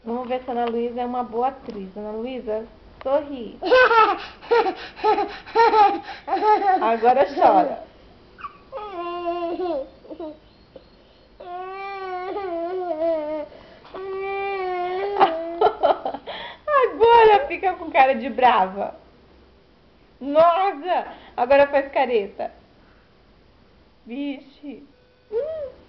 Vamos ver se a Ana Luísa é uma boa atriz. Ana Luísa, sorri. Agora chora. Agora fica com cara de brava. Nossa! Agora faz careta. Vixe.